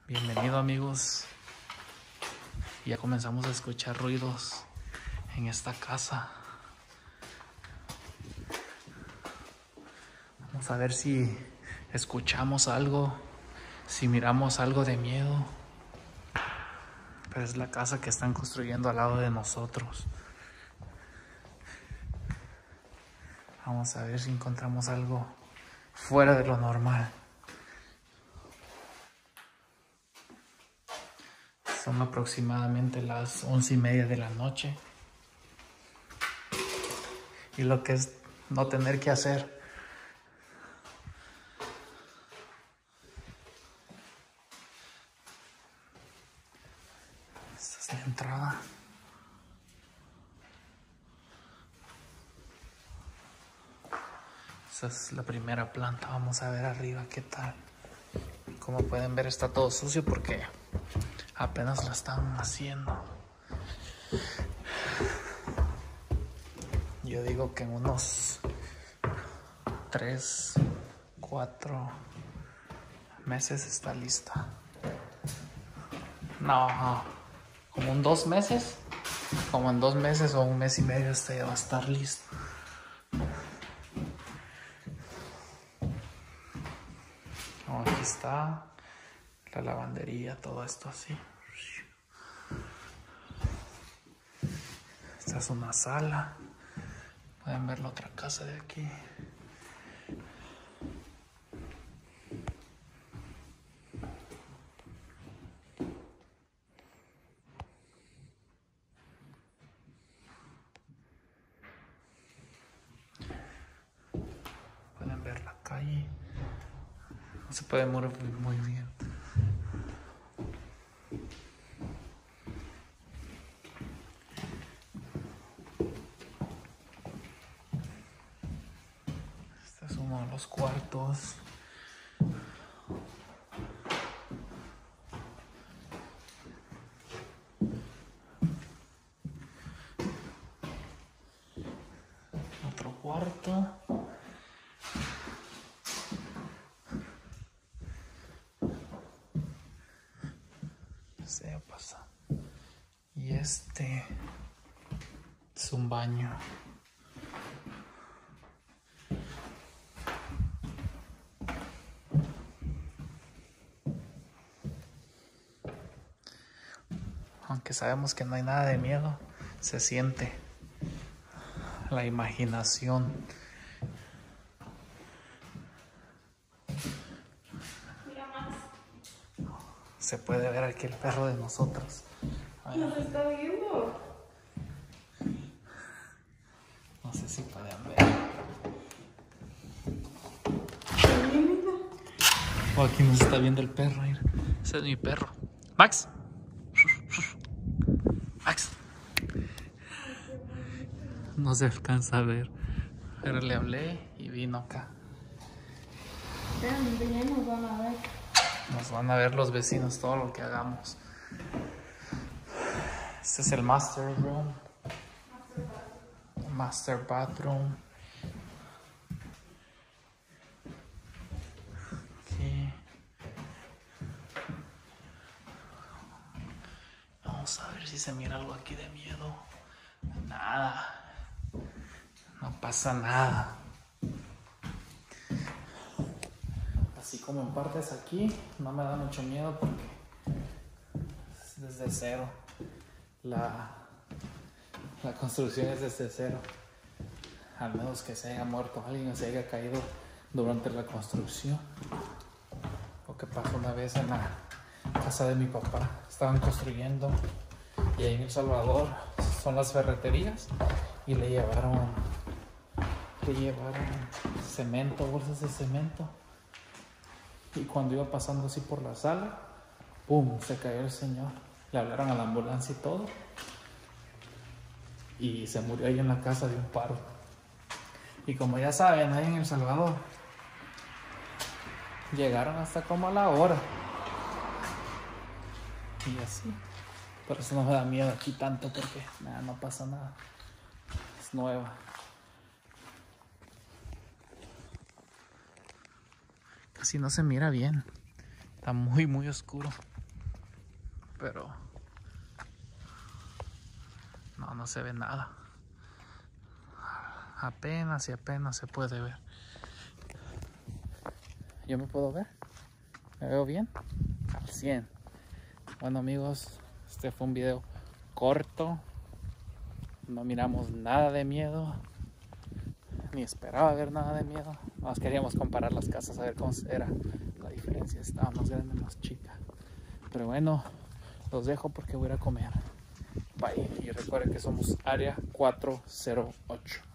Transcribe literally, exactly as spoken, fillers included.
Bienvenido, amigos. Ya comenzamos a escuchar ruidos en esta casa. Vamos a ver si escuchamos algo, si miramos algo de miedo. Pero es la casa que están construyendo al lado de nosotros. Vamos a ver si encontramos algo fuera de lo normal. Son aproximadamente las once y media de la noche. Y lo que es no tener que hacer. Esta es la entrada. Esta es la primera planta. Vamos a ver arriba qué tal. Como pueden ver, está todo sucio porque apenas lo están haciendo. Yo digo que en unos tres, cuatro meses está lista. No, como en dos meses. Como en dos meses o un mes y medio este ya va a estar listo. Oh, aquí está la lavandería, todo esto así. Esta es una sala. Pueden ver la otra casa de aquí. Pueden ver la calle. No se puede mover muy bien. Este es uno de los cuartos. Otro cuarto. Se pasa. Y este es un baño. Aunque sabemos que no hay nada de miedo, se siente la imaginación. Mira, Max. Se puede ver aquí el perro de nosotros. Nos está viendo. No sé si pueden ver. Oh, aquí nos está viendo el perro. Mira. Ese es mi perro. Max. Max. No se alcanza a ver. Pero le hablé y vino acá. Realmente ya nos van a ver. Nos van a ver los vecinos todo lo que hagamos. Este es el master room. Master bathroom. Aquí. Vamos a ver si se mira algo aquí de miedo. Nada. No pasa nada. Así como en partes aquí, no me da mucho miedo porque es desde cero. La, la construcción es desde cero. Al menos que se haya muerto alguien o se haya caído durante la construcción. Lo que pasó una vez en la casa de mi papá. Estaban construyendo y ahí en El Salvador son las ferreterías y le llevaron, le llevaron cemento, bolsas de cemento. Y cuando iba pasando así por la sala, ¡pum!, se cayó el señor. Le hablaron a la ambulancia y todo. Y se murió ahí en la casa de un paro. Y como ya saben, ahí en El Salvador, llegaron hasta como a la hora. Y así. Por eso no me da miedo aquí tanto porque nada, no pasa nada. Es nueva. Casi no se mira bien. Está muy muy oscuro. Pero no, no se ve nada. Apenas y apenas se puede ver. ¿Yo me puedo ver? ¿Me veo bien? Al cien. Bueno amigos, este fue un video corto. No miramos nada de miedo. Ni esperaba ver nada de miedo. Nos queríamos comparar las casas a ver cómo era la diferencia. Estaba más grande, más chica. Pero bueno, los dejo porque voy a ir a comer. Bye. Y recuerden que somos Área cuatro cero ocho.